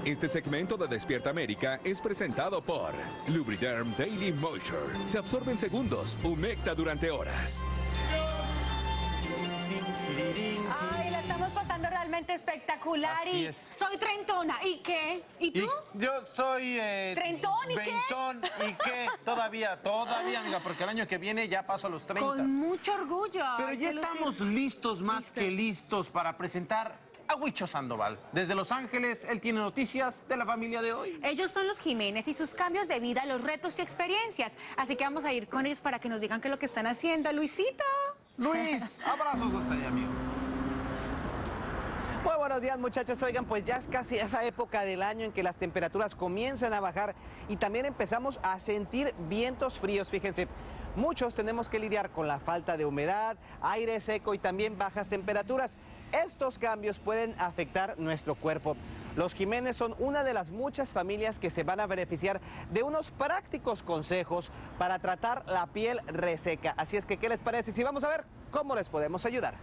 Este segmento de Despierta América es presentado por Lubriderm Daily Moisture. Se absorbe en segundos, humecta durante horas. Ay, la estamos pasando realmente espectacular. Así y es. soy treintona. ¿Y qué? ¿Y tú? Yo soy... ¿Treintón y qué? veintón, ¿y qué? Todavía, amiga, porque el año que viene ya paso a los 30. Con mucho orgullo. Pero Hay ya que lucir. estamos listos, más que listos, para presentar a Huicho Sandoval. Desde Los Ángeles, él tiene noticias de la familia de hoy. Ellos son los Jiménez y sus cambios de vida, los retos y experiencias. Así que vamos a ir con ellos para que nos digan qué es lo que están haciendo. Luisito. Luis, abrazos hasta allá, amigo. Muy buenos días, muchachos. Oigan, pues ya es casi esa época del año en que las temperaturas comienzan a bajar y también empezamos a sentir vientos fríos. Fíjense, muchos tenemos que lidiar con la falta de humedad, aire seco y también bajas temperaturas. Estos cambios pueden afectar nuestro cuerpo. Los Jiménez son una de las muchas familias que se van a beneficiar de unos prácticos consejos para tratar la piel reseca. Así es que, ¿qué les parece? Si vamos a ver cómo les podemos ayudar.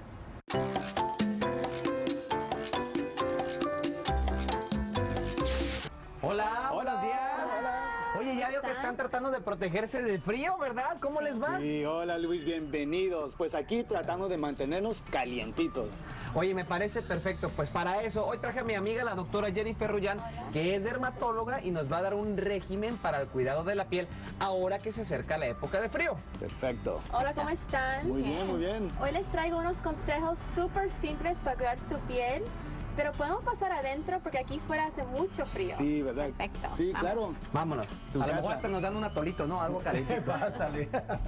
Hola, buenos días. Oye, ya veo que están tratando de protegerse del frío, ¿verdad? ¿Cómo les va? Sí, hola Luis, bienvenidos. Pues aquí tratando de mantenernos calientitos. Oye, me parece perfecto. Pues para eso, hoy traje a mi amiga, la doctora Jennifer Rullán, que es dermatóloga y nos va a dar un régimen para el cuidado de la piel ahora que se acerca la época de frío. Perfecto. Hola, ¿cómo están? Muy bien, muy bien. Hoy les traigo unos consejos súper simples para cuidar su piel, pero podemos pasar adentro porque aquí fuera hace mucho frío. Sí, ¿verdad? Perfecto. Sí, Vamos. claro. Vámonos. Su a lo casa. mejor hasta nos dan un atolito, ¿no? Algo calentito. Pásale.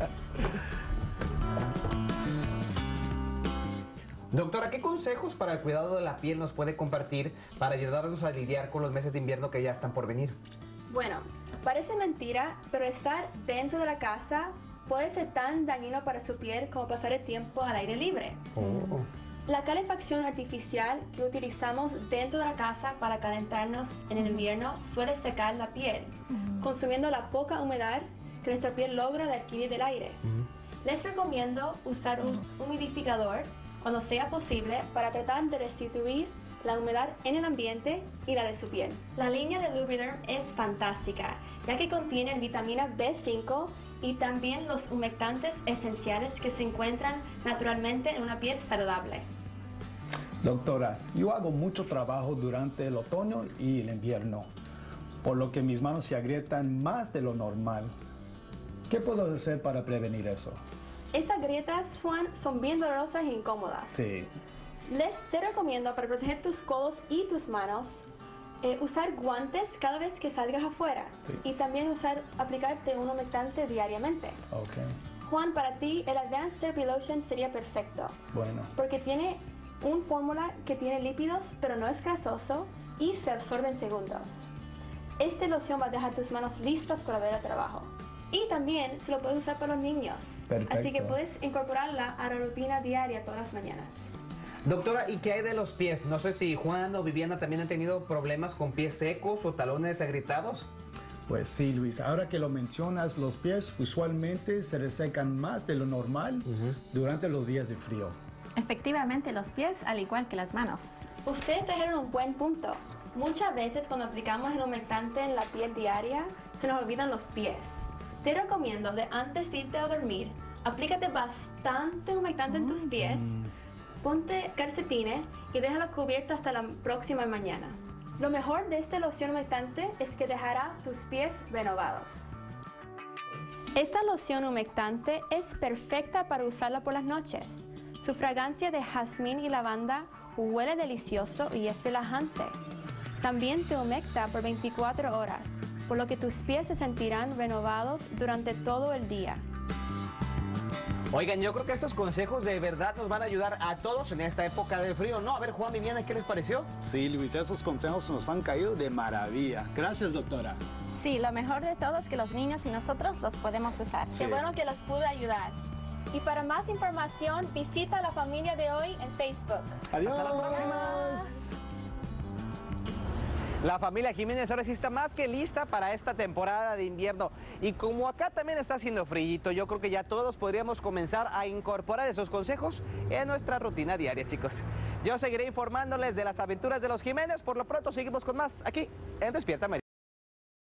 Doctora, ¿qué consejos para el cuidado de la piel nos puede compartir para ayudarnos a lidiar con los meses de invierno que ya están por venir? Bueno, parece mentira, pero estar dentro de la casa puede ser tan dañino para su piel como pasar el tiempo al aire libre. La calefacción artificial que utilizamos dentro de la casa para calentarnos en el invierno suele secar la piel, consumiendo la poca humedad que nuestra piel logra de adquirir del aire. Les recomiendo usar un humidificador cuando sea posible para tratar de restituir la humedad en el ambiente y la de su piel. La línea de Lubriderm es fantástica, ya que contiene vitamina B5 y también los humectantes esenciales que se encuentran naturalmente en una piel saludable. Doctora, yo hago mucho trabajo durante el otoño y el invierno, por lo que mis manos se agrietan más de lo normal. ¿Qué puedo hacer para prevenir eso? Esas grietas, Juan, son bien dolorosas e incómodas. Sí. Te recomiendo para proteger tus codos y tus manos, usar guantes cada vez que salgas afuera. Sí. Y también aplicarte un humectante diariamente. Ok. Juan, para ti el Advanced Therapy Lotion sería perfecto. Bueno. Porque tiene una fórmula que tiene lípidos, pero no es grasoso y se absorbe en segundos. Esta loción va a dejar tus manos listas para ver el trabajo. Y también se lo puedes usar para los niños. Perfecto. Así que puedes incorporarla a la rutina diaria todas las mañanas. Doctora, ¿y qué hay de los pies? No sé si Juan o Viviana también han tenido problemas con pies secos o talones agrietados. Pues sí, Luis, ahora que lo mencionas, los pies usualmente se resecan más de lo normal durante los días de frío. Efectivamente, los pies, al igual que las manos. Ustedes trajeron un buen punto. Muchas veces cuando aplicamos el humectante en la piel diaria, se nos olvidan los pies. Te recomiendo de antes de irte a dormir, aplícate bastante humectante en tus pies, ponte calcetines y déjalo cubierto hasta la próxima mañana. Lo mejor de esta loción humectante es que dejará tus pies renovados. Esta loción humectante es perfecta para usarla por las noches. Su fragancia de jazmín y lavanda huele delicioso y es relajante. También te humecta por 24 horas, por lo que tus pies se sentirán renovados durante todo el día. Oigan, yo creo que estos consejos de verdad nos van a ayudar a todos en esta época de frío, ¿no? A ver, Juan, Viviana, ¿qué les pareció? Sí, Luis, esos consejos nos han caído de maravilla. Gracias, doctora. Sí, lo mejor de todo es que los niños y nosotros los podemos usar. Sí. Qué bueno que los pude ayudar. Y para más información, visita a la familia de hoy en Facebook. Adiós. Hasta la próxima. La familia Jiménez ahora sí está más que lista para esta temporada de invierno. Y como acá también está haciendo frío, yo creo que ya todos podríamos comenzar a incorporar esos consejos en nuestra rutina diaria, chicos. Yo seguiré informándoles de las aventuras de los Jiménez. Por lo pronto seguimos con más aquí en Despierta América.